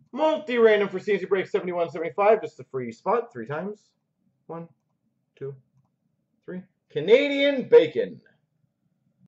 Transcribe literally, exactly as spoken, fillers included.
Multi Random for C and C break seventy-one seventy-five. Just a free spot three times. One, two, three. Canadian Bacon.